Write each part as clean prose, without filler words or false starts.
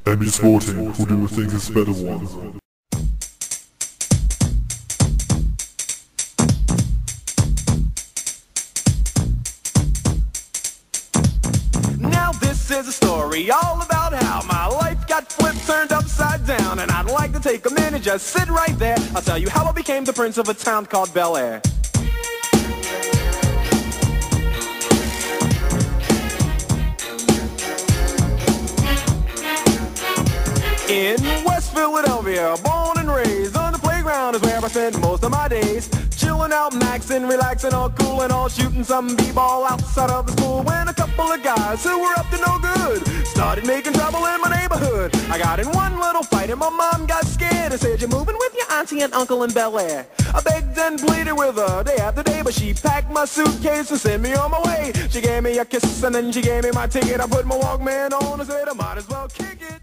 MB Sporting, who do you think is better one? Now this is a story all about how my life got flipped, turned upside down, and I'd like to take a minute, just sit right there. I'll tell you how I became the prince of a town called Bel Air. In West Philadelphia, born and raised, on the playground is where I spent most of my days. Chilling out, maxing, relaxing, all cool and all, shooting some b-ball outside of the school. When a couple of guys who were up to no good started making trouble in my neighborhood. I got in one little fight and my mom got scared and said, "You're moving with your auntie and uncle in Bel Air." I begged and pleaded with her day after day, but she packed my suitcase and sent me on my way. She gave me a kiss and then she gave me my ticket. I put my Walkman on and said I might as well kick it.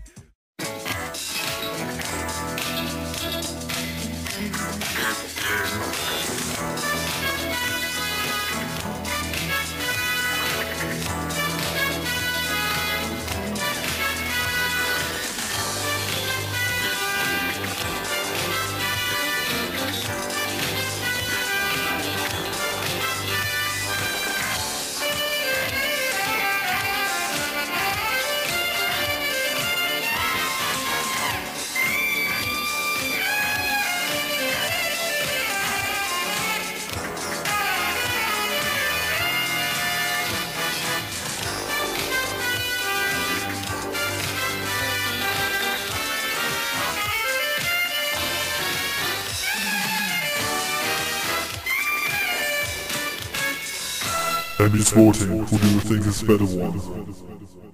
MB Sporting, who do you think is better one?